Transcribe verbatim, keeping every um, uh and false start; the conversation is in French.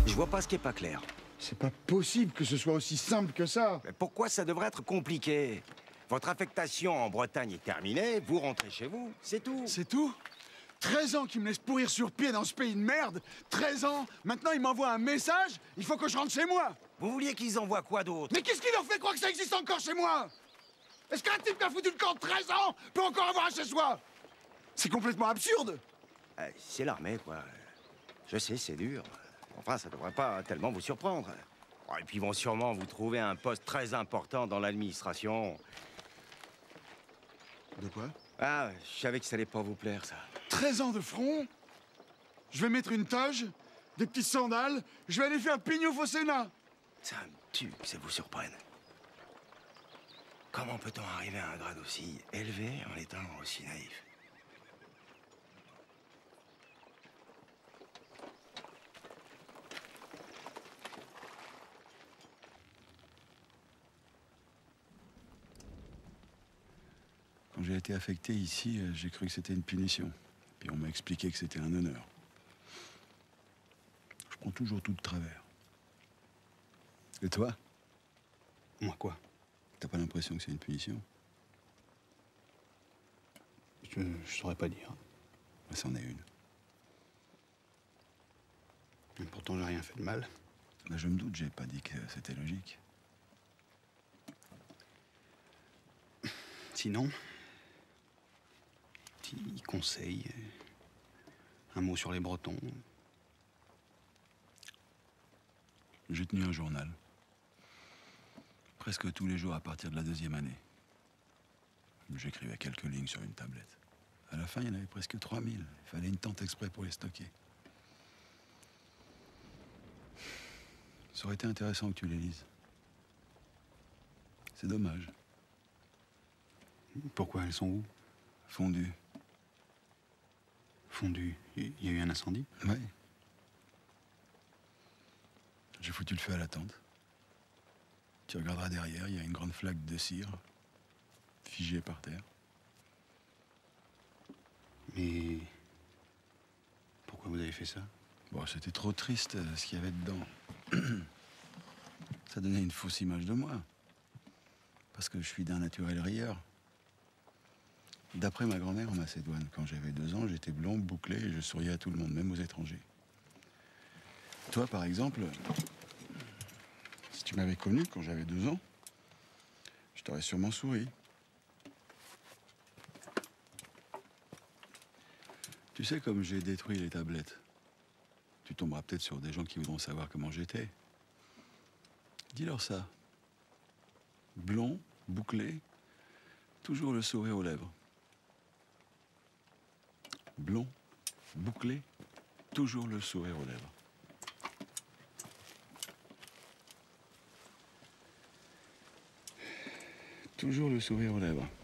Je vois pas ce qui est pas clair. C'est pas possible que ce soit aussi simple que ça. Mais pourquoi ça devrait être compliqué? Votre affectation en Bretagne est terminée, vous rentrez chez vous, c'est tout. C'est tout? treize ans qu'ils me laissent pourrir sur pied dans ce pays de merde. treize ans. Maintenant, ils m'envoient un message. Il faut que je rentre chez moi. Vous vouliez qu'ils envoient quoi d'autre? Mais qu'est-ce qui leur fait croire que ça existe encore chez moi? Est-ce qu'un type qui a foutu le camp de treize ans peut encore avoir un chez soi? C'est complètement absurde. Euh, c'est l'armée, quoi. Je sais, c'est dur. Enfin, ça devrait pas tellement vous surprendre. Oh, et puis ils vont sûrement vous trouver un poste très important dans l'administration. De quoi? Ah, je savais que ça allait pas vous plaire, ça. treize ans de front? Je vais mettre une toge, des petites sandales, je vais aller faire pignouf au Sénat. Ça me tue que ça vous surprenne. Comment peut-on arriver à un grade aussi élevé en étant aussi naïf? Quand j'ai été affecté ici, euh, j'ai cru que c'était une punition. Puis on m'a expliqué que c'était un honneur. Je prends toujours tout de travers. Et toi? Moi quoi? T'as pas l'impression que c'est une punition? Je, je saurais pas dire. Bah, c'en est une. Et pourtant, j'ai rien fait de mal. Bah, je me doute, j'ai pas dit que c'était logique. Sinon, petit conseil, un mot sur les Bretons. J'ai tenu un journal. Presque tous les jours à partir de la deuxième année. J'écrivais quelques lignes sur une tablette. À la fin, il y en avait presque trois mille. Il fallait une tente exprès pour les stocker. Ça aurait été intéressant que tu les lises. C'est dommage. Pourquoi elles sont où? Fondues. Fondues. Il y a eu un incendie? Oui. J'ai foutu le feu à la tente. Tu regarderas derrière, il y a une grande flaque de cire, figée par terre. Mais pourquoi vous avez fait ça? Bon, c'était trop triste euh, ce qu'il y avait dedans. Ça donnait une fausse image de moi. Parce que je suis d'un naturel rieur. D'après ma grand-mère en Macédoine, quand j'avais deux ans, j'étais blond, bouclé et je souriais à tout le monde, même aux étrangers. Toi, par exemple, si tu m'avais connu quand j'avais deux ans, je t'aurais sûrement souri. Tu sais, comme j'ai détruit les tablettes, tu tomberas peut-être sur des gens qui voudront savoir comment j'étais. Dis-leur ça. Blond, bouclé, toujours le sourire aux lèvres. Blond, bouclé, toujours le sourire aux lèvres. Toujours le sourire aux lèvres.